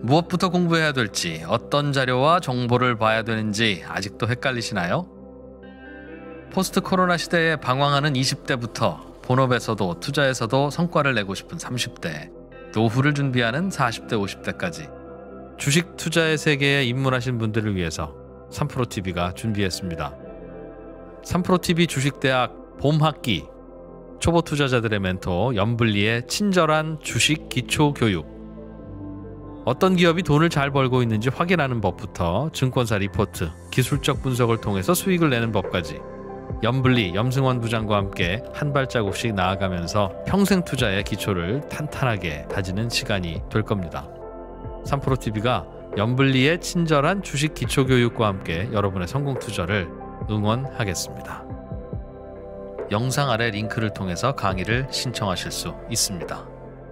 무엇부터 공부해야 될지, 어떤 자료와 정보를 봐야 되는지 아직도 헷갈리시나요? 포스트 코로나 시대에 방황하는 20대부터 본업에서도 투자에서도 성과를 내고 싶은 30대, 노후를 준비하는 40대, 50대까지 주식 투자의 세계에 입문하신 분들을 위해서 3프로TV가 준비했습니다. 3프로TV 주식대학 봄학기, 초보 투자자들의 멘토 염블리의 친절한 주식 기초 교육, 어떤 기업이 돈을 잘 벌고 있는지 확인하는 법부터 증권사 리포트, 기술적 분석을 통해서 수익을 내는 법까지 염블리, 염승원 부장과 함께 한 발자국씩 나아가면서 평생 투자의 기초를 탄탄하게 다지는 시간이 될 겁니다. 3프로TV가 염블리의 친절한 주식 기초 교육과 함께 여러분의 성공 투자를 응원하겠습니다. 영상 아래 링크를 통해서 강의를 신청하실 수 있습니다.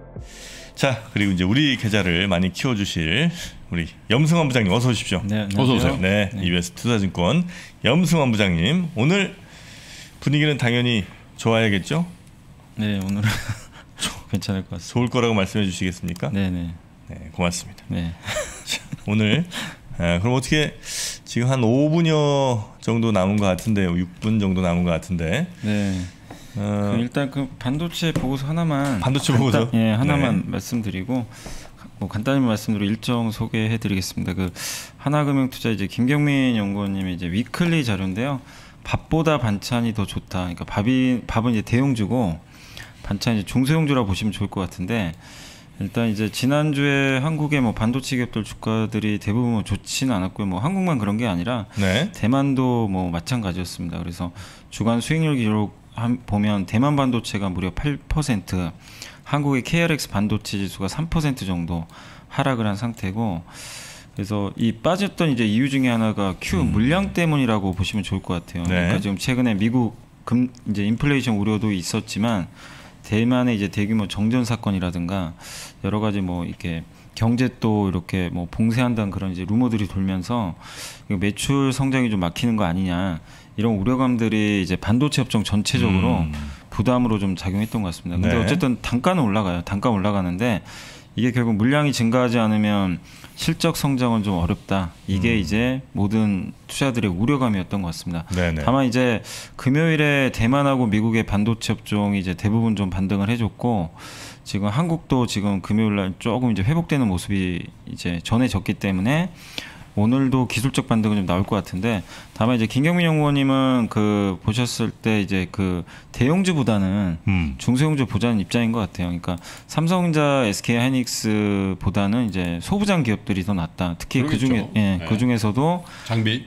자, 그리고 이제 우리 계좌를 많이 키워주실 우리 염승환 부장님 어서 오십시오. 네, 어서 오세요. 네, EBS 투자증권 염승환 부장님, 오늘 분위기는 당연히 좋아야겠죠? 네, 오늘은 괜찮을 것 같습니다. 좋을 거라고 말씀해 주시겠습니까? 네네. 네, 고맙습니다. 네. 자, 오늘 그럼 어떻게 지금 한 5분여 정도 남은 것 같은데, 6분 정도 남은 것 같은데. 네. 일단 그 반도체 보고서 하나만. 반도체 보고서? 예, 하나만 네. 말씀드리고 뭐 간단히 말씀드리고 일정 소개해드리겠습니다. 그 하나금융투자 이제 김경민 연구원님의 이제 위클리 자료인데요. 밥보다 반찬이 더 좋다. 그러니까 밥은 이제 대형주고 반찬이 이제 중소형주라 보시면 좋을 것 같은데, 일단 이제 지난주에 한국의 뭐 반도체 기업들 주가들이 대부분 좋지는 않았고요. 뭐 한국만 그런 게 아니라 네. 대만도 뭐 마찬가지였습니다. 그래서 주간 수익률 기록 보면 대만 반도체가 무려 8%, 한국의 KRX 반도체 지수가 3% 정도 하락을 한 상태고, 그래서 이 빠졌던 이제 이유 중에 하나가 Q 물량 때문이라고 보시면 좋을 것 같아요. 네. 그러니까 지금 최근에 미국 이제 인플레이션 우려도 있었지만 대만의 이제 대규모 정전 사건이라든가 여러 가지 뭐 이렇게 경제 또 이렇게 뭐 봉쇄한다는 그런 이제 루머들이 돌면서 매출 성장이 좀 막히는 거 아니냐, 이런 우려감들이 이제 반도체 업종 전체적으로 부담으로 좀 작용했던 것 같습니다. 근데 네. 어쨌든 단가는 올라가요. 단가 올라가는데 이게 결국 물량이 증가하지 않으면 실적 성장은 좀 어렵다. 이게 이제 모든 투자들의 우려감이었던 것 같습니다. 네네. 다만 이제 금요일에 대만하고 미국의 반도체 업종이 이제 대부분 좀 반등을 해줬고, 지금 한국도 지금 금요일날 조금 이제 회복되는 모습이 이제 전해졌기 때문에 오늘도 기술적 반등은 좀 나올 것 같은데, 다만 이제 김경민 연구원님은 그 보셨을 때 이제 그 대형주보다는 중소형주 보자는 입장인 것 같아요. 그러니까 삼성전자, SK 하이닉스보다는 이제 소부장 기업들이 더 낫다. 특히 그러겠죠. 그 중에 네. 그 중에서도 장비.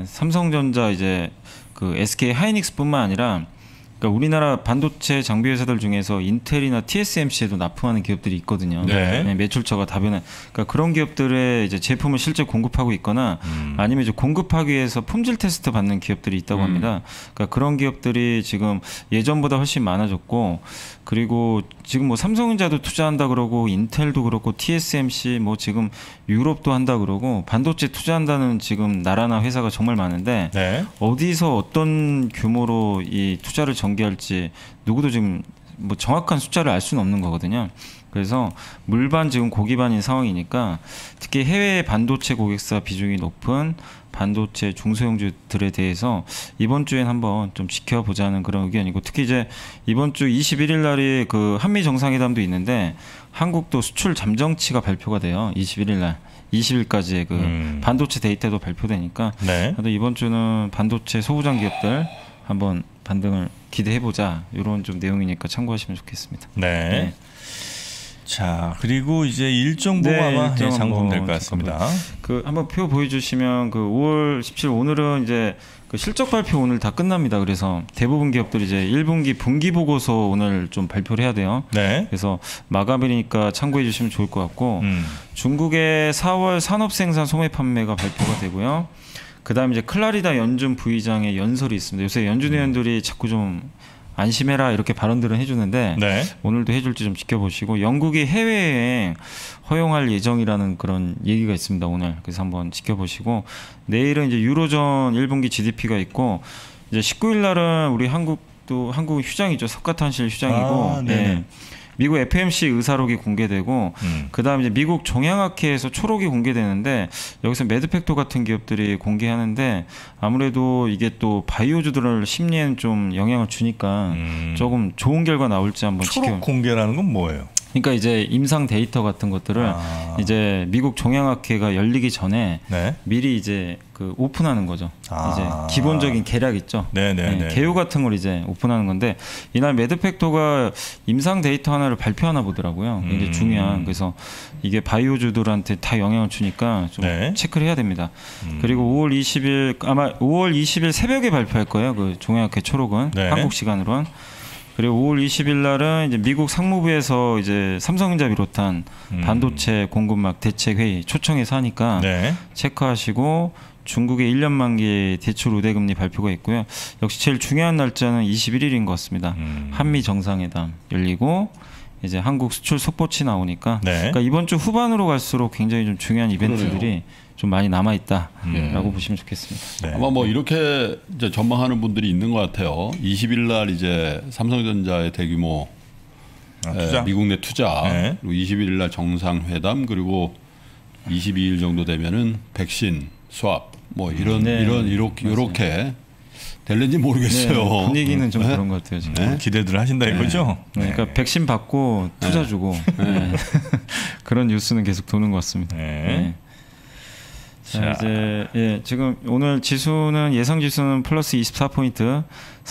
삼성전자 이제 그 SK 하이닉스뿐만 아니라 그러니까 우리나라 반도체 장비 회사들 중에서 인텔이나 TSMC에도 납품하는 기업들이 있거든요. 네. 매출처가 다변한. 그러니까 그런 기업들의 이제 제품을 실제 공급하고 있거나 아니면 이제 공급하기 위해서 품질 테스트 받는 기업들이 있다고 합니다. 그러니까 그런 기업들이 지금 예전보다 훨씬 많아졌고, 그리고 지금 뭐 삼성전자도 투자한다 그러고 인텔도 그렇고 TSMC 뭐 지금 유럽도 한다 그러고 반도체 투자한다는 지금 나라나 회사가 정말 많은데 네. 어디서 어떤 규모로 이 투자를 전개할지 누구도 지금 뭐 정확한 숫자를 알 수는 없는 거거든요. 그래서 물반 지금 고기반인 상황이니까 특히 해외 반도체 고객사 비중이 높은 반도체 중소형주들에 대해서 이번 주엔 한번 좀 지켜보자는 그런 의견이고, 특히 이제 이번 주 21일 날이 그 한미 정상회담도 있는데 한국도 수출 잠정치가 발표가 돼요. 21일 날. 20일까지의 그 반도체 데이터도 발표되니까 네. 이번 주는 반도체 소부장 기업들 한번 반등을 기대해보자, 이런 좀 내용이니까 참고하시면 좋겠습니다. 네. 네. 자, 그리고 이제 일정 보고 아마 일정 장보면 될 것 한번 같습니다. 그 한번 표 보여주시면 그 5월 17일 오늘은 이제 그 실적 발표 오늘 다 끝납니다. 그래서 대부분 기업들이 이제 1분기 분기 보고서 오늘 좀 발표를 해야 돼요. 네. 그래서 마감일이니까 참고해 주시면 좋을 것 같고, 중국의 4월 산업생산 소매 판매가 발표가 되고요. 그다음에 이제 클라리다 연준 부의장의 연설이 있습니다. 요새 연준 의원들이 자꾸 좀 안심해라 이렇게 발언들은 해주는데 네. 오늘도 해줄지 좀 지켜보시고, 영국이 해외여행 허용할 예정이라는 그런 얘기가 있습니다 오늘. 그래서 한번 지켜보시고, 내일은 이제 유로존 1분기 GDP가 있고, 이제 19일 날은 우리 한국 휴장이죠. 석가탄실 휴장이고, 네. 미국 FMC 의사록이 공개되고 그다음 이제 미국 종양학회에서 초록이 공개되는데 여기서 매드팩토 같은 기업들이 공개하는데 아무래도 이게 또 바이오주들 심리에는 좀 영향을 주니까 조금 좋은 결과 나올지 한번 초록 공개라는 건 뭐예요? 그러니까 이제 임상 데이터 같은 것들을 이제 미국 종양학회가 열리기 전에 네. 미리 이제 그 오픈하는 거죠. 이제 기본적인 계략 있죠. 네네네. 개요 같은 걸 이제 오픈하는 건데 이날 매드팩토가 임상 데이터 하나를 발표하나 보더라고요. 굉장히 중요한. 그래서 이게 바이오주들한테 다 영향을 주니까 좀 네. 체크를 해야 됩니다. 그리고 5월 20일 아마 5월 20일 새벽에 발표할 거예요. 그 종양학회 초록은 네. 한국 시간으로는. 그리고 5월 20일 날은 이제 미국 상무부에서 이제 삼성전자 비롯한 반도체 공급망 대책 회의 초청해서 하니까 네. 체크하시고 중국의 1년 만기 대출 우대 금리 발표가 있고요. 역시 제일 중요한 날짜는 21일인 것 같습니다. 한미 정상회담 열리고 이제 한국 수출 속보치 나오니까 네. 그러니까 이번 주 후반으로 갈수록 굉장히 좀 중요한 이벤트들이 그러네요. 좀 많이 남아 있다라고 보시면 좋겠습니다. 네. 아마 뭐 이렇게 이제 전망하는 분들이 있는 것 같아요. 20일 날 이제 삼성전자의 대규모 투자? 미국 내 투자, 네. 그리고 21일 날 정상회담, 그리고 22일 정도 되면은 백신 수합, 뭐 이런 네. 이렇게 될는지 모르겠어요. 네, 분위기는 좀 네? 그런 것 같아요. 지금. 네? 기대들 하신다 이거죠? 네, 그러니까 백신 받고 투자 주고 네. 그런 뉴스는 계속 도는 것 같습니다. 네. 네. 자, 이제 지금 오늘 지수는 예상 지수는 플러스 24포인트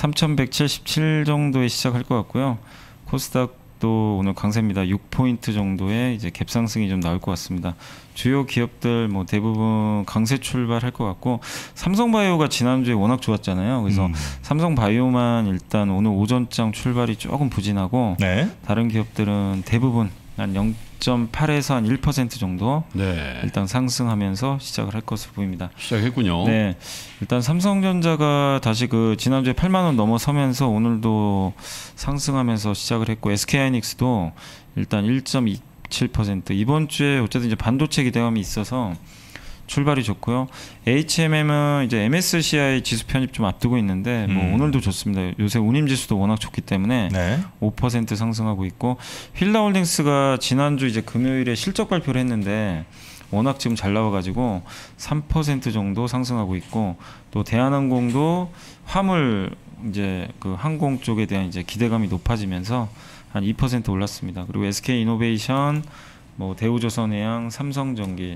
3,177 정도에 시작할 것 같고요. 코스닥도 오늘 강세입니다. 6포인트 정도의 이제 갭상승이 좀 나올 것 같습니다. 주요 기업들 뭐 대부분 강세 출발할 것 같고 삼성바이오가 지난주에 워낙 좋았잖아요. 그래서 삼성바이오만 일단 오늘 오전장 출발이 조금 부진하고 네. 다른 기업들은 대부분 한 0.8에서 한 1% 정도 네. 일단 상승하면서 시작을 할 것으로 보입니다. 시작했군요. 네, 일단 삼성전자가 다시 그 지난주에 8만 원 넘어서면서 오늘도 상승하면서 시작을 했고 SK하이닉스도 일단 1.27% 이번 주에 어쨌든 이제 반도체 기대감이 있어서 출발이 좋고요. HMM은 이제 MSCI 지수 편입 좀 앞두고 있는데 뭐 오늘도 좋습니다. 요새 운임 지수도 워낙 좋기 때문에 네. 5% 상승하고 있고 휠라홀딩스가 지난주 이제 금요일에 실적 발표를 했는데 워낙 지금 잘 나와가지고 3% 정도 상승하고 있고 또 대한항공도 화물 이제 그 항공 쪽에 대한 이제 기대감이 높아지면서 한 2% 올랐습니다. 그리고 SK이노베이션, 뭐 대우조선해양, 삼성전기,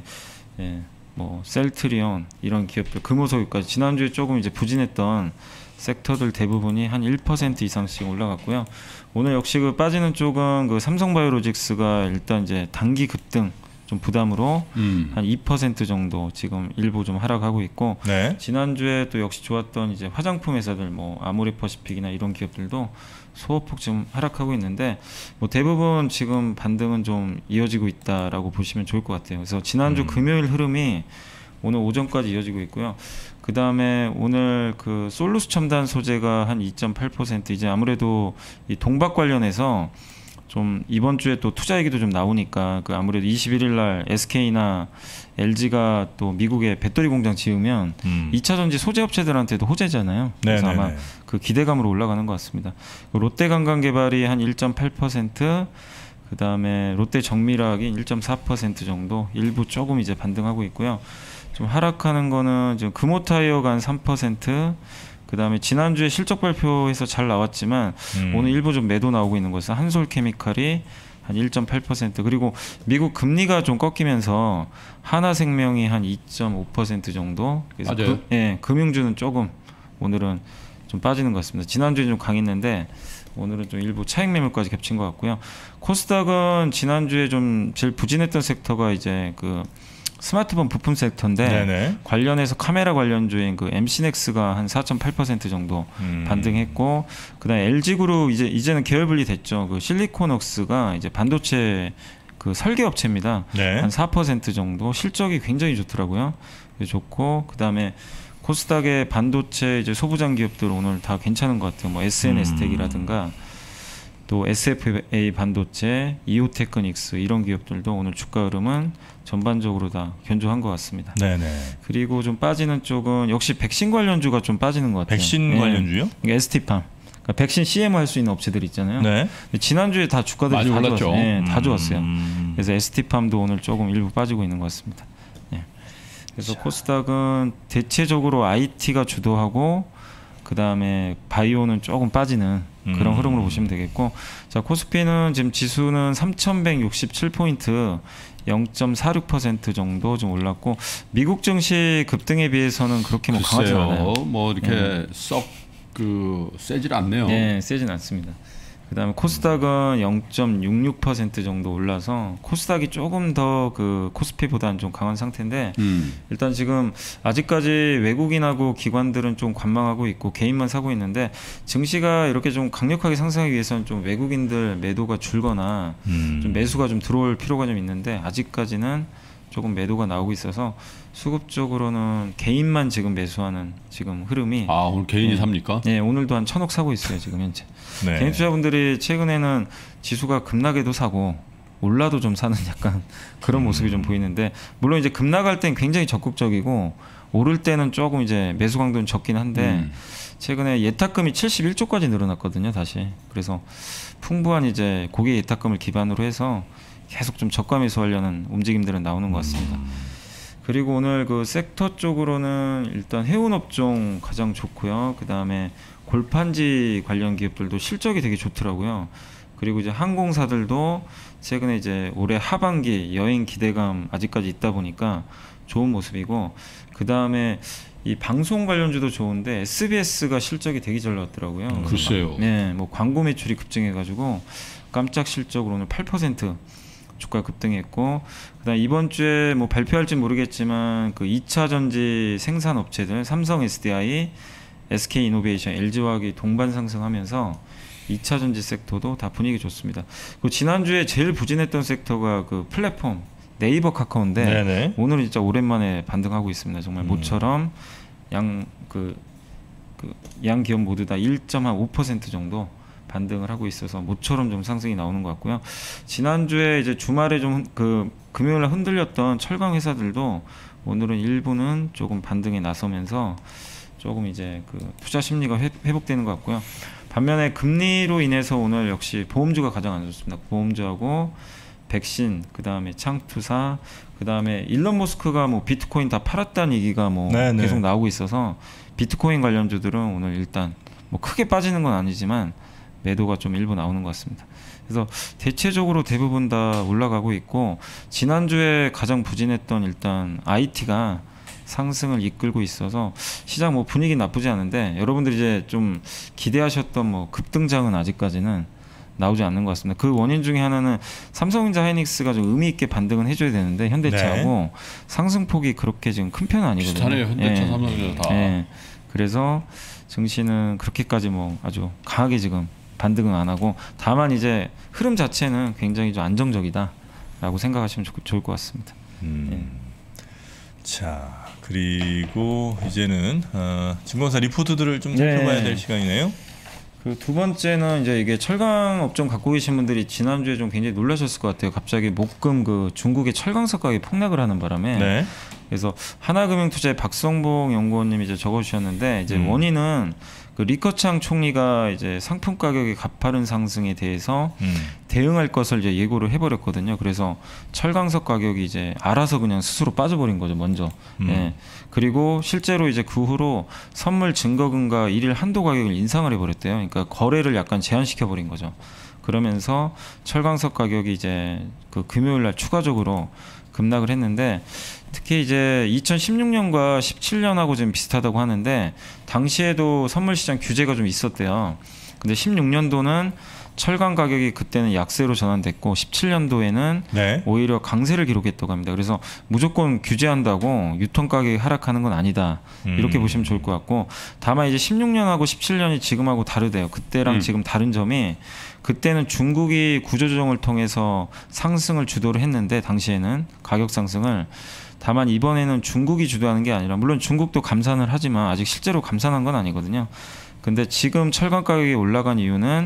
뭐 셀트리온 이런 기업들 금호석유까지 지난주에 조금 이제 부진했던 섹터들 대부분이 한 1% 이상씩 올라갔고요. 오늘 역시 그 빠지는 쪽은 그 삼성바이오로직스가 일단 이제 단기 급등 좀 부담으로 한 2% 정도 지금 일부 좀 하락하고 있고 네. 지난주에 또 역시 좋았던 이제 화장품 회사들 뭐 아모레퍼시픽이나 이런 기업들도 소폭 좀 하락하고 있는데 뭐 대부분 지금 반등은 좀 이어지고 있다라고 보시면 좋을 것 같아요. 그래서 지난주 금요일 흐름이 오늘 오전까지 이어지고 있고요. 그 다음에 오늘 그 솔루스 첨단 소재가 한 2.8% 이제 아무래도 이 동박 관련해서 좀 이번 주에 또 투자 얘기도 좀 나오니까 그 아무래도 21일 날 SK나 LG가 또 미국에 배터리 공장 지으면 2차 전지 소재 업체들한테도 호재잖아요. 그래서 아마 그 기대감으로 올라가는 것 같습니다. 롯데관광개발이 한 1.8%, 그 다음에 롯데정밀화학이 1.4% 정도 일부 조금 이제 반등하고 있고요. 좀 하락하는 거는 지금 금호타이어가 한 3%. 그 다음에 지난주에 실적 발표해서 잘 나왔지만 오늘 일부 좀 매도 나오고 있는 것은 한솔케미칼이 한 1.8% 그리고 미국 금리가 좀 꺾이면서 하나생명이 한 2.5% 정도 그래서 맞아요. 금융주는 조금 오늘은 좀 빠지는 것 같습니다. 지난주에 좀 강했는데 오늘은 좀 일부 차익 매물까지 겹친 것 같고요. 코스닥은 지난주에 좀 제일 부진했던 섹터가 이제 그 스마트폰 부품 섹터인데 네네. 관련해서 카메라 관련주인 그 MC넥스가 한 4.8% 정도 반등했고 그다음에 LG그룹 이제는 계열 분리 됐죠. 그 실리콘웍스가 이제 반도체 그 설계 업체입니다. 네. 한 4% 정도 실적이 굉장히 좋더라고요. 좋고 그다음에 코스닥의 반도체 이제 소부장 기업들 오늘 다 괜찮은 것 같아요. 뭐 SNS텍이라든가 또 SFA 반도체, 이오테크닉스 이런 기업들도 오늘 주가 흐름은 전반적으로 다 견조한 것 같습니다. 네네. 그리고 좀 빠지는 쪽은 역시 백신 관련주가 좀 빠지는 것 같아요. 백신 관련주요? ST팜 그러니까 백신 CMO 할 수 있는 업체들 있잖아요. 네. 근데 지난주에 다 주가들이 많이 다 올랐죠. 좋았어요. 네, 다 좋았어요. 그래서 ST팜도 오늘 조금 일부 빠지고 있는 것 같습니다. 네. 그래서 코스닥은 대체적으로 IT가 주도하고 그 다음에 바이오는 조금 빠지는 그런 흐름으로 보시면 되겠고, 자 코스피는 지금 지수는 3,167포인트 0.46% 정도 좀 올랐고, 미국 증시 급등에 비해서는 그렇게 뭐 강하지 않아요. 뭐 이렇게 썩 그 세질 않네요. 네, 세진 않습니다. 그다음에 코스닥은 0.66% 정도 올라서 코스닥이 조금 더 그 코스피보다는 좀 강한 상태인데, 일단 지금 아직까지 외국인하고 기관들은 좀 관망하고 있고 개인만 사고 있는데, 증시가 이렇게 좀 강력하게 상승하기 위해서는 좀 외국인들 매도가 줄거나 좀 매수가 좀 들어올 필요가 좀 있는데, 아직까지는 조금 매도가 나오고 있어서 수급적으로는 개인만 지금 매수하는 지금 흐름이. 아 오늘 개인이 삽니까? 네, 오늘도 한 1,000억 사고 있어요 지금 현재. 네. 개인 투자분들이 최근에는 지수가 급락해도 사고 올라도 좀 사는 약간 그런 모습이 좀 보이는데, 물론 이제 급락할 땐 굉장히 적극적이고 오를 때는 조금 이제 매수 강도는 적긴 한데 최근에 예탁금이 71조까지 늘어났거든요 다시. 그래서 풍부한 이제 고객 예탁금을 기반으로 해서 계속 좀 저가 매수하려는 움직임들은 나오는 것 같습니다. 그리고 오늘 그 섹터 쪽으로는 일단 해운업종 가장 좋고요. 그 다음에 골판지 관련 기업들도 실적이 되게 좋더라고요. 그리고 이제 항공사들도 최근에 이제 올해 하반기 여행 기대감 아직까지 있다 보니까 좋은 모습이고, 그 다음에 이 방송 관련주도 좋은데 SBS가 실적이 되게 잘 나왔더라고요. 글쎄요. 네, 뭐 광고 매출이 급증해가지고 깜짝 실적으로 오늘 8% 주가 급등했고, 그다음 이번 주에 뭐 발표할지 모르겠지만 그 2차 전지 생산 업체들 삼성 SDI, SK 이노베이션, LG화학이 동반 상승하면서 2차 전지 섹터도 다 분위기 좋습니다. 그 지난주에 제일 부진했던 sek터가 그 플랫폼 네이버 카카오인데, 네네. 오늘은 진짜 오랜만에 반등하고 있습니다. 정말 모처럼 양 기업 모두 다 1.5% 정도 반등을 하고 있어서 모처럼 좀 상승이 나오는 것 같고요. 지난주에 이제 주말에 좀 그 금요일날 흔들렸던 철강 회사들도 오늘은 일부는 조금 반등에 나서면서 조금 이제 그 투자 심리가 회복되는 것 같고요. 반면에 금리로 인해서 오늘 역시 보험주가 가장 안 좋습니다. 보험주하고 백신, 그 다음에 창투사, 그 다음에 일론 머스크가 뭐 비트코인 다 팔았다는 얘기가 뭐 네네. 계속 나오고 있어서 비트코인 관련주들은 오늘 일단 뭐 크게 빠지는 건 아니지만 매도가 좀 일부 나오는 것 같습니다. 그래서 대체적으로 대부분 다 올라가고 있고, 지난주에 가장 부진했던 일단 IT가 상승을 이끌고 있어서 시장 뭐 분위기 나쁘지 않은데, 여러분들이 이제 좀 기대하셨던 뭐 급등장은 아직까지는 나오지 않는 것 같습니다. 그 원인 중에 하나는 삼성전자 하이닉스가 좀 의미 있게 반등은 해줘야 되는데 현대차하고 상승폭이 그렇게 지금 큰 편은 아니거든요. 비슷하네요. 현대차, 삼성전자 다. 그래서 증시는 그렇게까지 뭐 아주 강하게 지금 반등은 안 하고, 다만 이제 흐름 자체는 굉장히 좀 안정적이다라고 생각하시면 좋을 것 같습니다. 자, 그리고 이제는 증권사 리포트들을 좀 살펴봐야 될 시간이네요. 그 두 번째는 이제 이게 철강 업종 갖고 계신 분들이 지난주에 좀 굉장히 놀라셨을 것 같아요. 갑자기 목금 그 중국의 철강석 가격이 폭락을 하는 바람에. 네. 그래서 하나금융투자의 박성봉 연구원님이 이제 적어주셨는데, 이제 원인은 그 리커창 총리가 이제 상품 가격의 가파른 상승에 대해서 대응할 것을 이제 예고를 해버렸거든요. 그래서 철강석 가격이 이제 알아서 그냥 스스로 빠져버린 거죠, 먼저. 예. 그리고 실제로 이제 그 후로 선물 증거금과 일일 한도 가격을 인상을 해버렸대요. 그러니까 거래를 약간 제한시켜버린 거죠. 그러면서 철강석 가격이 이제 그 금요일날 추가적으로 급락을 했는데, 특히 이제 2016년과 17년하고 좀 비슷하다고 하는데, 당시에도 선물시장 규제가 좀 있었대요. 근데 16년도는 철강 가격이 그때는 약세로 전환됐고 17년도에는 네. 오히려 강세를 기록했다고 합니다. 그래서 무조건 규제한다고 유통 가격이 하락하는 건 아니다. 이렇게 보시면 좋을 것 같고, 다만 이제 16년하고 17년이 지금하고 다르대요. 그때랑 지금 다른 점이, 그때는 중국이 구조조정을 통해서 상승을 주도를 했는데 당시에는 가격 상승을, 다만 이번에는 중국이 주도하는 게 아니라, 물론 중국도 감산을 하지만 아직 실제로 감산한 건 아니거든요. 근데 지금 철강 가격이 올라간 이유는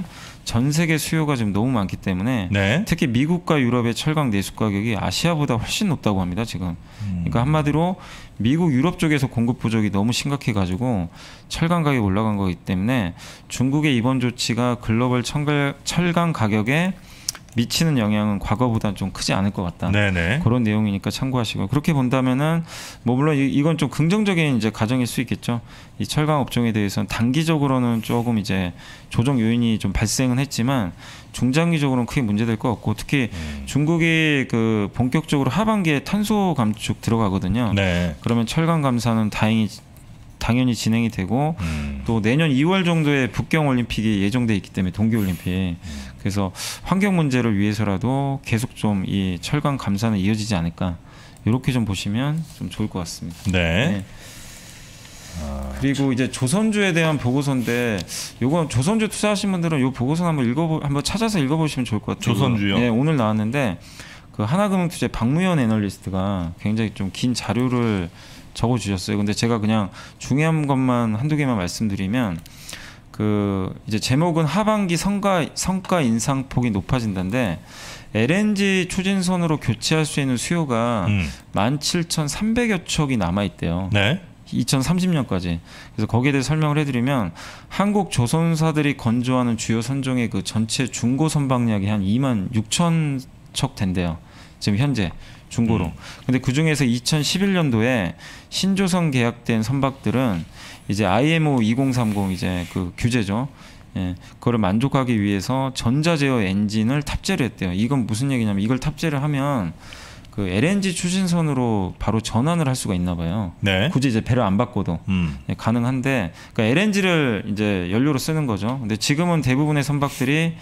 전 세계 수요가 지금 너무 많기 때문에 네. 특히 미국과 유럽의 철강 내수 가격이 아시아보다 훨씬 높다고 합니다 지금. 그러니까 한마디로 미국, 유럽 쪽에서 공급 부족이 너무 심각해가지고 철강 가격이 올라간 거기 때문에 중국의 이번 조치가 글로벌 철강 가격에 미치는 영향은 과거보다 좀 크지 않을 것 같다. 네네. 그런 내용이니까 참고하시고 그렇게 본다면은 뭐 물론 이건 좀 긍정적인 이제 가정일 수 있겠죠. 이 철강 업종에 대해서는 단기적으로는 조금 이제 조정 요인이 좀 발생은 했지만 중장기적으로는 크게 문제될 것 같고 특히 중국이 그 본격적으로 하반기에 탄소 감축 들어가거든요. 네. 그러면 철강 감사는 당연히 진행이 되고 또 내년 2월 정도에 북경 올림픽이 예정돼 있기 때문에 동계 올림픽 그래서 환경 문제를 위해서라도 계속 좀 이 철강 감사는 이어지지 않을까 이렇게 좀 보시면 좀 좋을 것 같습니다. 네. 그리고 이제 조선주에 대한 보고서인데 요건 조선주 투자하신 분들은 요 보고서 한번 찾아서 읽어보시면 좋을 것 같아요. 조선주요? 네, 오늘 나왔는데 그 하나금융투자 박무현 애널리스트가 굉장히 좀 긴 자료를 적어주셨어요. 근데 제가 그냥 중요한 것만 한두 개만 말씀드리면 그 이제 제목은 하반기 성과 인상폭이 높아진다는데 LNG 추진선으로 교체할 수 있는 수요가 17,300여 척이 남아 있대요. 네. 2030년까지. 그래서 거기에 대해 설명을 해드리면 한국 조선사들이 건조하는 주요 선종의 그 전체 중고 선박량이 한 26,000 척 된대요. 지금 현재 중고로. 근데 그 중에서 2011년도에 신조선 계약된 선박들은 이제 IMO 2030 이제 그 규제죠. 예, 그거를 만족하기 위해서 전자제어 엔진을 탑재를 했대요. 이건 무슨 얘기냐면 이걸 탑재를 하면 그 LNG 추진선으로 바로 전환을 할 수가 있나 봐요. 네. 굳이 이제 배를 안 바꿔도 예, 가능한데 그러니까 LNG를 이제 연료로 쓰는 거죠. 근데 지금은 대부분의 선박들이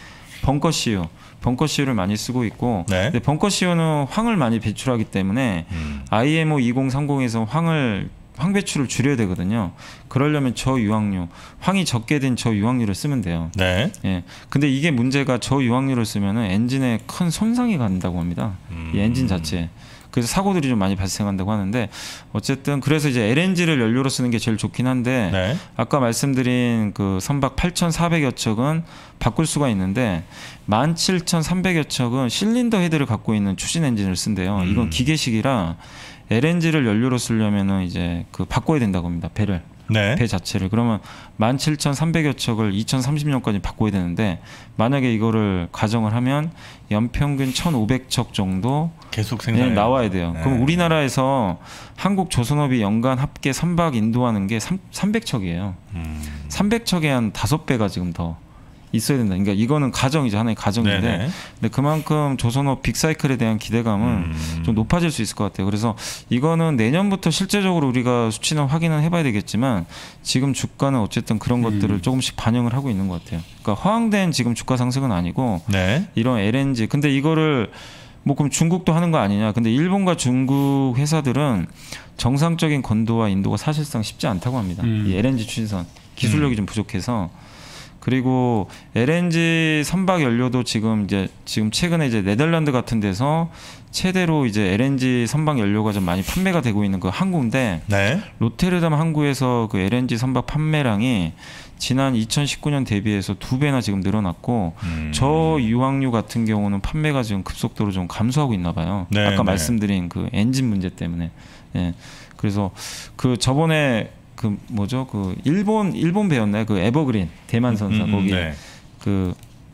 벙커CU를 많이 쓰고 있고 네. 근데 벙커CU는 황을 많이 배출하기 때문에 IMO 2030에서 황 배출을 줄여야 되거든요. 그러려면 저유황류, 황이 적게 된 저유황류를 쓰면 돼요. 네. 예. 근데 이게 문제가 저유황류를 쓰면은 엔진에 큰 손상이 간다고 합니다. 이 엔진 자체에. 그래서 사고들이 좀 많이 발생한다고 하는데 어쨌든 그래서 이제 LNG를 연료로 쓰는 게 제일 좋긴 한데 네. 아까 말씀드린 그 선박 8,400여 척은 바꿀 수가 있는데 17,300여 척은 실린더 헤드를 갖고 있는 추진 엔진을 쓴대요. 이건 기계식이라 LNG를 연료로 쓰려면은 이제 그 바꿔야 된다고 합니다. 배를. 네. 배 자체를. 그러면 17,300여 척을 2030년까지 바꿔야 되는데 만약에 이거를 가정을 하면 연평균 1,500척 정도 계속 생산 나와야 돼요. 네. 그럼 우리나라에서 한국 조선업이 연간 합계 선박 인도하는 게 300척이에요. 300척에 한 5배가 지금 더 있어야 된다. 그러니까 이거는 가정이죠. 하나의 가정인데 네네. 근데 그만큼 조선업 빅사이클에 대한 기대감은 좀 높아질 수 있을 것 같아요. 그래서 이거는 내년부터 실제적으로 우리가 수치는 확인은 해봐야 되겠지만 지금 주가는 어쨌든 그런 것들을 조금씩 반영을 하고 있는 것 같아요. 그러니까 허황된 지금 주가 상승은 아니고 네. 이런 LNG 근데 이거를 뭐 그럼 중국도 하는 거 아니냐. 근데 일본과 중국 회사들은 정상적인 건도와 인도가 사실상 쉽지 않다고 합니다. 이 LNG 추진선 기술력이 좀 부족해서 그리고 LNG 선박 연료도 지금 최근에 이제 네덜란드 같은 데서 최대로 이제 LNG 선박 연료가 좀 많이 판매가 되고 있는 그 항구인데 네. 로테르담 항구에서 그 LNG 선박 판매량이 지난 2019년 대비해서 2배나 지금 늘어났고 저유황류 같은 경우는 판매가 지금 급속도로 좀 감소하고 있나 봐요. 네, 아까 네. 말씀드린 그 엔진 문제 때문에. 예. 그래서 그 저번에 그 뭐죠? 그 일본 배였나요? 그 에버그린 대만선사 거기 네. 그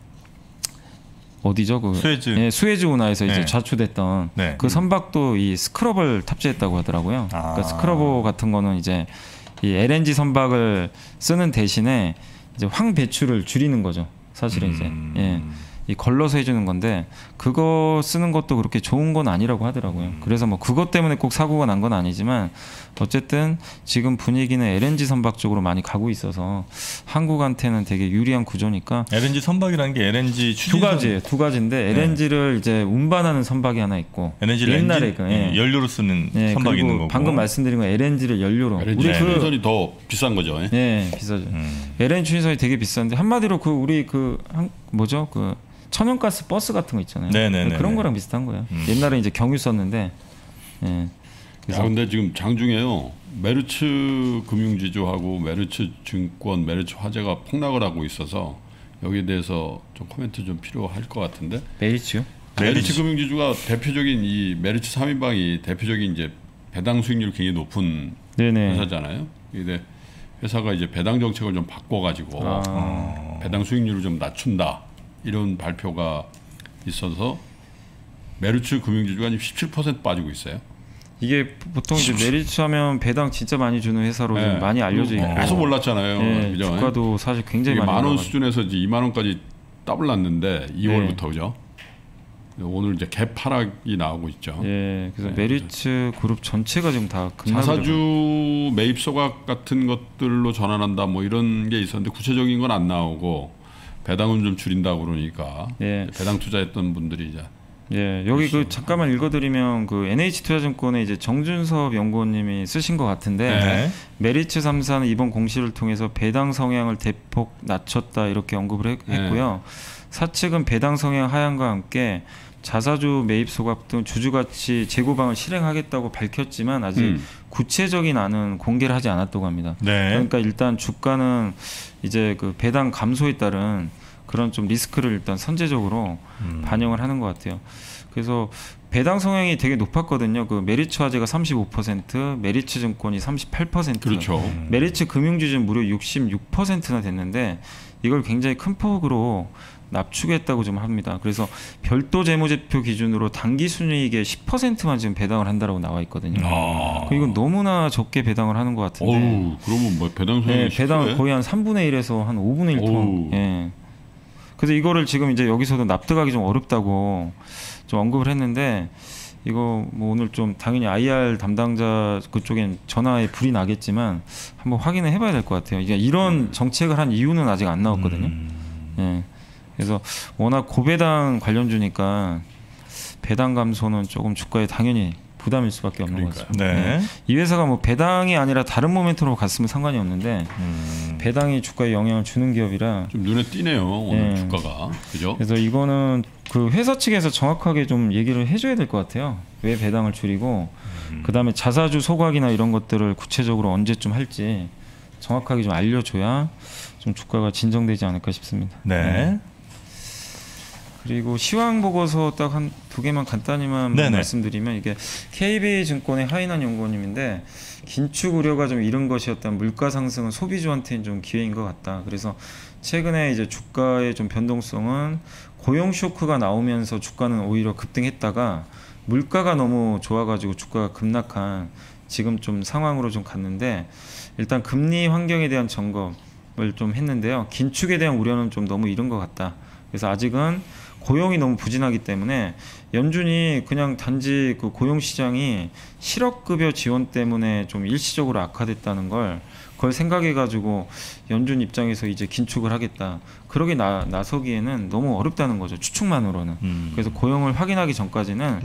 어디죠? 그 수에즈. 예, 수에즈 운하에서 이제 네. 좌초됐던 네. 그 선박도 이 스크러버를 탑재했다고 하더라고요. 그러니까 스크러버 같은 거는 이제 이 LNG 선박을 쓰는 대신에 이제 황 배출을 줄이는 거죠. 사실은 이제 예. 이 걸러서 해주는 건데 그거 쓰는 것도 그렇게 좋은 건 아니라고 하더라고요. 그래서 뭐 그것 때문에 꼭 사고가 난 건 아니지만 어쨌든 지금 분위기는 LNG 선박 쪽으로 많이 가고 있어서 한국한테는 되게 유리한 구조니까 LNG 선박이라는 게 LNG 추진선 두 가지인데 LNG를 이제 운반하는 선박이 하나 있고 LNG를 옛날에 연료로 쓰는 선박이 그리고 있는 거고 방금 말씀드린 건 LNG를 연료로 LNG 우리 추진선이 더 비싼 거죠. 예? 네 비싸죠. LNG 추진선이 되게 비싼데 한마디로 그 우리 뭐죠 그 천연가스 버스 같은 거 있잖아요. 네네네. 그런 거랑 비슷한 거예요. 옛날에 이제 경유 썼는데. 예. 야, 근데 지금 장중에요. 메르츠 금융지주하고 메르츠 증권, 메르츠 화재가 폭락을 하고 있어서 여기에 대해서 좀 코멘트 좀 필요할 것 같은데. 메리츠요? 메리츠 금융지주가 대표적인 이 메리츠 3인방이 대표적인 이제 배당 수익률이 굉장히 높은 네네. 회사잖아요. 근데 회사가 이제 배당 정책을 좀 바꿔가지고 배당 수익률을 좀 낮춘다 이런 발표가 있어서 메리츠 금융지주가 지금 17% 빠지고 있어요. 이게 보통 이제 메리츠 하면 배당 진짜 많이 주는 회사로 좀 많이 알려져 있고 계속 올랐잖아요. 네, 그죠? 주가도 사실 굉장히 많이 10,000원 올라가지고. 수준에서 이제 2만 원까지 더블 났는데 2월부터 그죠? 오늘 이제 갭 하락이 나오고 있죠. 예, 그래서 네, 메리츠 그룹 전체가 지금 다 자사주 매입 소각 같은 것들로 전환한다 뭐 이런 게 있었는데 구체적인 건 안 나오고 배당은 좀 줄인다고 그러니까 예. 배당 투자했던 분들이 이제 예, 여기 그 잠깐만 읽어드리면 그 NH투자증권의 이제 정준섭 연구원님이 쓰신 것 같은데 네. 메리츠 3사는 이번 공시를 통해서 배당 성향을 대폭 낮췄다 이렇게 언급을 했고요. 사측은 배당 성향 하향과 함께 자사주 매입 소각 등 주주가치 재고방을 실행하겠다고 밝혔지만 아직 구체적인 안은 공개를 하지 않았다고 합니다. 네. 그러니까 일단 주가는 이제 그 배당 감소에 따른 그런 좀 리스크를 일단 선제적으로 반영을 하는 것 같아요. 그래서 배당 성향이 되게 높았거든요. 그 메리츠 화재가 35%, 메리츠 증권이 38%, 그렇죠. 메리츠 금융주주는 무려 66%나 됐는데 이걸 굉장히 큰 폭으로 납축했다고 좀 합니다. 그래서 별도 재무제표 기준으로 당기 순이익의 10%만 지금 배당을 한다라고 나와 있거든요. 이건 너무나 적게 배당을 하는 것 같은데. 어우, 그러면 뭐 배당 성향이 네, 배당 거의 한 3분의 1에서 한 5분의 1톤. 예. 그래서 이거를 지금 이제 여기서도 납득하기 좀 어렵다고 좀 언급을 했는데 이거 뭐 오늘 좀 당연히 IR 담당자 그쪽엔 전화에 불이 나겠지만 한번 확인을 해봐야 될 것 같아요. 이게 이런 정책을 한 이유는 아직 안 나왔거든요. 예. 그래서 워낙 고배당 관련주니까 배당 감소는 조금 주가에 당연히 부담일 수밖에 없는 거죠. 네. 이 회사가 뭐 배당이 아니라 다른 모멘텀으로 갔으면 상관이 없는데 배당이 주가에 영향을 주는 기업이라 좀 눈에 띄네요 오늘 주가가. 그죠? 그래서 이거는 그 회사 측에서 정확하게 좀 얘기를 해줘야 될 것 같아요. 왜 배당을 줄이고 그다음에 자사주 소각이나 이런 것들을 구체적으로 언제쯤 할지 정확하게 좀 알려줘야 좀 주가가 진정되지 않을까 싶습니다. 네. 그리고 시황 보고서 딱 한 두 개만 간단히만 말씀드리면 이게 KB증권의 하인한 연구원님인데 긴축 우려가 좀 이른 것이었다면 물가 상승은 소비주한테는 좀 기회인 것 같다. 그래서 최근에 이제 주가의 좀 변동성은 고용 쇼크가 나오면서 주가는 오히려 급등했다가 물가가 너무 좋아가지고 주가가 급락한 지금 좀 상황으로 좀 갔는데 일단 금리 환경에 대한 점검을 좀 했는데요. 긴축에 대한 우려는 좀 너무 이른 것 같다. 그래서 아직은 고용이 너무 부진하기 때문에 연준이 그냥 단지 그 고용 시장이 실업급여 지원 때문에 좀 일시적으로 악화됐다는 걸 그걸 생각해 가지고 연준 입장에서 이제 긴축을 하겠다. 그러게 나서기에는 너무 어렵다는 거죠. 추측만으로는. 그래서 고용을 확인하기 전까지는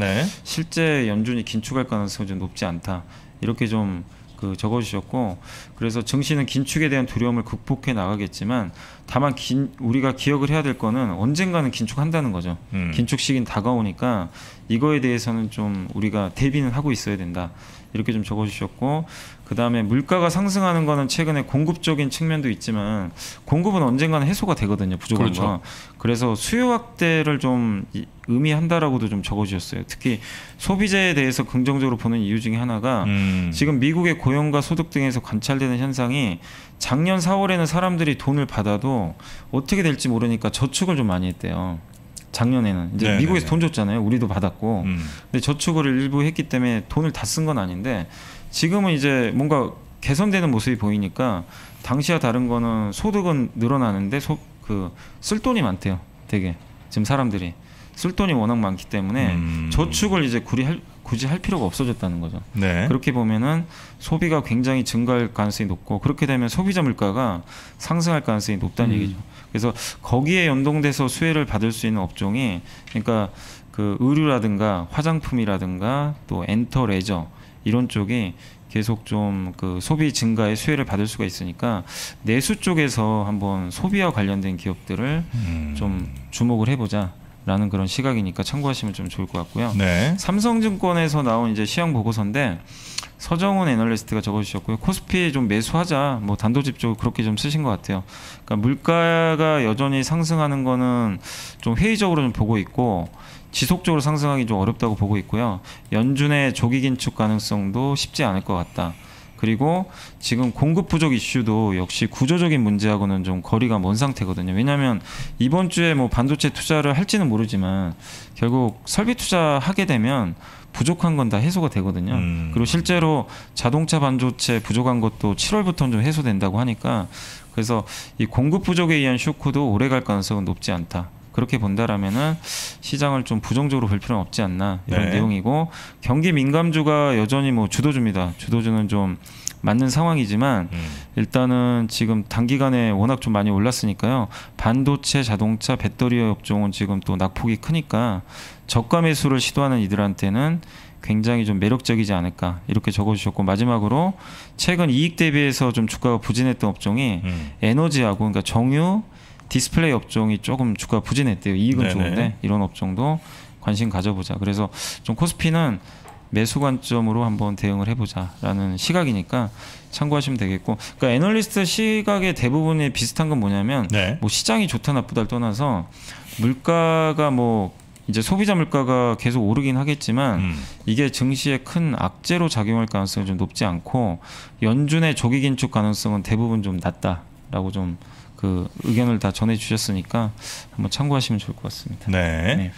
실제 연준이 긴축할 가능성이 좀 높지 않다. 이렇게 좀 적어주셨고 그래서 증시는 긴축에 대한 두려움을 극복해 나가겠지만 다만 우리가 기억을 해야 될 거는 언젠가는 긴축한다는 거죠. 긴축 시기는 다가오니까 이거에 대해서는 좀 우리가 대비는 하고 있어야 된다. 이렇게 좀 적어주셨고 그 다음에 물가가 상승하는 거는 최근에 공급적인 측면도 있지만 공급은 언젠가는 해소가 되거든요. 부족한 거. 그렇죠. 그래서 수요 확대를 좀 의미한다라고도 좀 적어주셨어요. 특히 소비재에 대해서 긍정적으로 보는 이유 중에 하나가 지금 미국의 고용과 소득 등에서 관찰되는 현상이 작년 4월에는 사람들이 돈을 받아도 어떻게 될지 모르니까 저축을 좀 많이 했대요. 작년에는 이제 미국에서 돈 줬잖아요. 우리도 받았고 근데 저축을 일부 했기 때문에 돈을 다 쓴 건 아닌데 지금은 이제 뭔가 개선되는 모습이 보이니까 당시와 다른 거는 소득은 늘어나는데 쓸 돈이 많대요. 되게 지금 사람들이 쓸 돈이 워낙 많기 때문에 저축을 이제 굳이 할 필요가 없어졌다는 거죠. 그렇게 보면은 소비가 굉장히 증가할 가능성이 높고 그렇게 되면 소비자 물가가 상승할 가능성이 높다는 얘기죠. 그래서 거기에 연동돼서 수혜를 받을 수 있는 업종이 그러니까 그 의류라든가 화장품이라든가 또 엔터 레저 이런 쪽이 계속 좀 그 소비 증가에 수혜를 받을 수가 있으니까 내수 쪽에서 한번 소비와 관련된 기업들을 좀 주목을 해보자. 라는 그런 시각이니까 참고하시면 좀 좋을 것 같고요. 네. 삼성증권에서 나온 이제 시황 보고서인데 서정훈 애널리스트가 적어주셨고요. 코스피 좀 매수하자, 뭐 단도직입적으로 그렇게 좀 쓰신 것 같아요. 그러니까 물가가 여전히 상승하는 거는 좀 회의적으로 좀 보고 있고 지속적으로 상승하기 좀 어렵다고 보고 있고요. 연준의 조기 긴축 가능성도 쉽지 않을 것 같다. 그리고 지금 공급 부족 이슈도 역시 구조적인 문제하고는 좀 거리가 먼 상태거든요. 왜냐하면 이번 주에 뭐 반도체 투자를 할지는 모르지만 결국 설비 투자하게 되면 부족한 건 다 해소가 되거든요. 그리고 실제로 자동차 반도체 부족한 것도 7월부터는 좀 해소된다고 하니까 그래서 이 공급 부족에 의한 쇼크도 오래 갈 가능성은 높지 않다. 그렇게 본다라면은 시장을 좀 부정적으로 볼 필요는 없지 않나 이런 네. 내용이고 경기 민감주가 여전히 뭐 주도주입니다. 주도주는 좀 맞는 상황이지만 일단은 지금 단기간에 워낙 좀 많이 올랐으니까요. 반도체, 자동차, 배터리 업종은 지금 또 낙폭이 크니까 저가 매수를 시도하는 이들한테는 굉장히 좀 매력적이지 않을까 이렇게 적어주셨고 마지막으로 최근 이익 대비해서 좀 주가가 부진했던 업종이 에너지하고 그러니까 정유 디스플레이 업종이 조금 주가 부진했대요. 이익은 네네. 좋은데 이런 업종도 관심 가져보자. 그래서 좀 코스피는 매수 관점으로 한번 대응을 해보자라는 시각이니까 참고하시면 되겠고, 그러니까 애널리스트 시각의 대부분이 비슷한 건 뭐냐면 네. 뭐 시장이 좋다 나쁘다를 떠나서 물가가 뭐 이제 소비자 물가가 계속 오르긴 하겠지만 이게 증시에 큰 악재로 작용할 가능성이 좀 높지 않고 연준의 조기 긴축 가능성은 대부분 좀 낮다라고 좀 그 의견을 다 전해주셨으니까 한번 참고하시면 좋을 것 같습니다. 네. 네.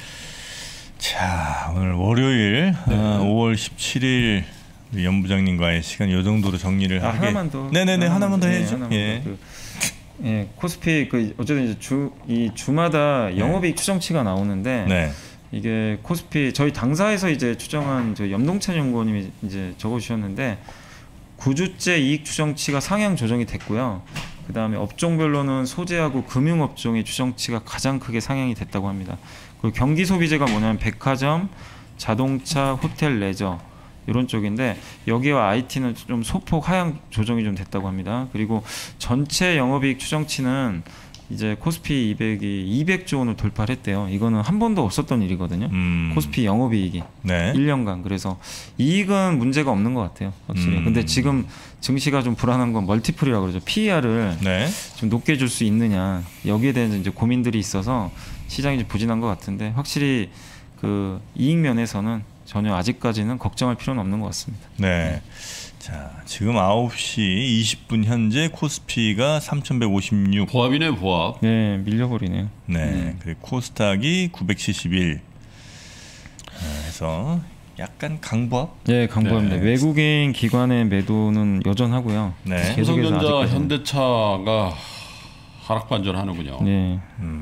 자, 오늘 월요일 5월 17일 우리 연 부장님과의 시간 이 정도로 정리를 하게. 하나만 더. 네네네, 하나만 더 해야죠. 하나만 예. 더. 예, 코스피 그 어쨌든 이제 이 주마다 영업이익 추정치가 나오는데 네. 이게 코스피 저희 당사에서 이제 추정한 저 염동찬 연구원님이 이제 적어주셨는데 9주째 이익 추정치가 상향 조정이 됐고요. 그 다음에 업종별로는 소재하고 금융업종의 추정치가 가장 크게 상향이 됐다고 합니다. 그리고 경기 소비재가 뭐냐면 백화점, 자동차, 호텔, 레저 이런 쪽인데 여기와 IT는 좀 소폭 하향 조정이 좀 됐다고 합니다. 그리고 전체 영업이익 추정치는 이제 코스피 200이 200조 원을 돌파를 했대요. 이거는 한 번도 없었던 일이거든요. 코스피 영업이익이 네. 1년간. 그래서 이익은 문제가 없는 것 같아요. 확실히. 근데 지금 증시가 좀 불안한 건 멀티플이라고 그러죠. PER을 네. 좀 높게 줄 수 있느냐. 여기에 대한 이제 고민들이 있어서 시장이 좀 부진한 것 같은데 확실히 그 이익 면에서는 전혀 아직까지는 걱정할 필요는 없는 것 같습니다. 네. 자, 지금 9시 20분 현재 코스피가 3,156. 보합이네 보합. 네, 밀려버리네요. 네. 그리고 코스닥이 971. 해서 약간 강보합? 네, 강보합니다. 네. 외국인 기관의 매도는 여전하고요. 네. 계속해서 삼성전자, 아직까지는. 현대차가 하락 반전하는군요. 네.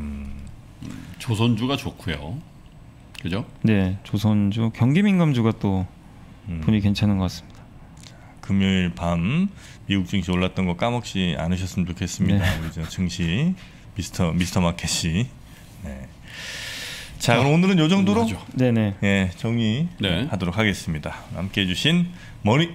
조선주가 좋고요. 그죠? 네, 조선주, 경기민감주가 또 분위기 괜찮은 것 같습니다. 금요일 밤 미국 증시 올랐던 거 까먹지 않으셨으면 좋겠습니다. 네. 우리 저 증시 미스터 마켓이. 네. 자, 그럼 오늘은 요 정도로 네네. 예, 정리하도록 하겠습니다. 함께 해주신 머니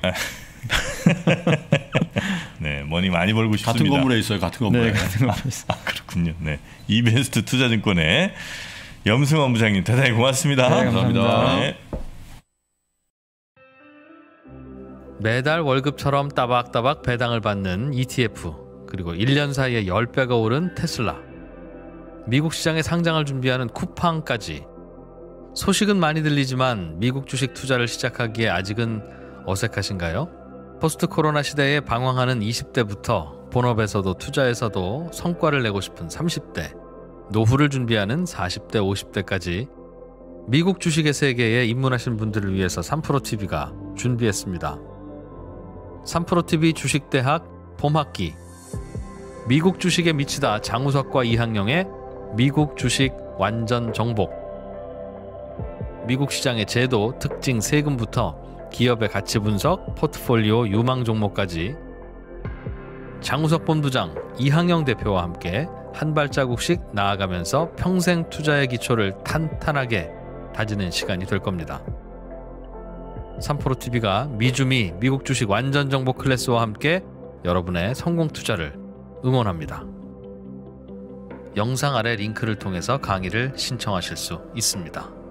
네, 머니 많이 벌고 싶습니다. 같은 건물에 있어요. 같은 건물에. 네, 같은 거 있습니다. 그렇군요. 네, 이베스트 투자증권의 염승원 부장님 대단히 고맙습니다. 네, 감사합니다. 네. 매달 월급처럼 따박따박 배당을 받는 ETF, 그리고 1년 사이에 10배가 오른 테슬라, 미국 시장에 상장을 준비하는 쿠팡까지. 소식은 많이 들리지만 미국 주식 투자를 시작하기에 아직은 어색하신가요? 포스트 코로나 시대에 방황하는 20대부터 본업에서도 투자에서도 성과를 내고 싶은 30대, 노후를 준비하는 40대, 50대까지 미국 주식의 세계에 입문하신 분들을 위해서 3프로TV가 준비했습니다. 3프로TV 주식대학 봄학기, 미국 주식에 미치다 장우석과 이항영의 미국 주식 완전 정복, 미국 시장의 제도, 특징, 세금부터 기업의 가치 분석, 포트폴리오, 유망 종목까지 장우석 본부장, 이항영 대표와 함께 한 발자국씩 나아가면서 평생 투자의 기초를 탄탄하게 다지는 시간이 될 겁니다. 3프로TV가 미주미 미국 주식 완전 정보 클래스와 함께 여러분의 성공 투자를 응원합니다. 영상 아래 링크를 통해서 강의를 신청하실 수 있습니다.